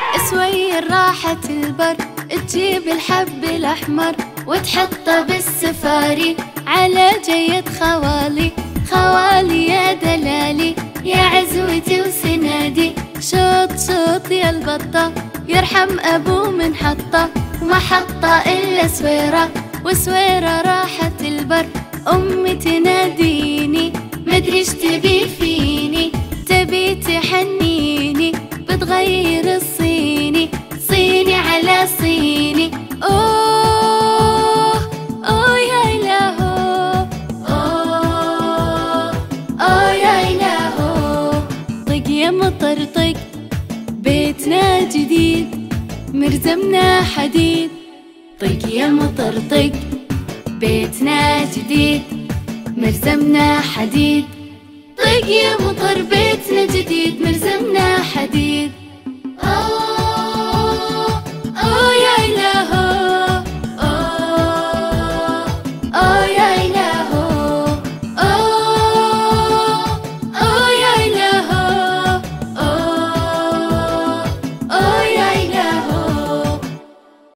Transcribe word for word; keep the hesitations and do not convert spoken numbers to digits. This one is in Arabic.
سوير راحة البر تجيب الحب الأحمر وتحطه بالسفاري على جيد خوالي. خوالي يا دلالي يا عزوتي وسنادي، شوط شوط يا البطة يرحم أبو من حطة، وما حطة إلا سويرة وسويرة راحة البر. أمي تناديني مدري اش تبي فيني، تبي تحنيني بتغير الصيني، صيني على صيني. أوه أوه يا إلهو، أوه أوه يا إلهو. طق يا مطر طق بيتنا جديد مرزمنا حديد، طق يا مطر طق بيتنا جديد مرزمنا حديد، طق يا مطر بيتنا جديد مرزمنا حديد.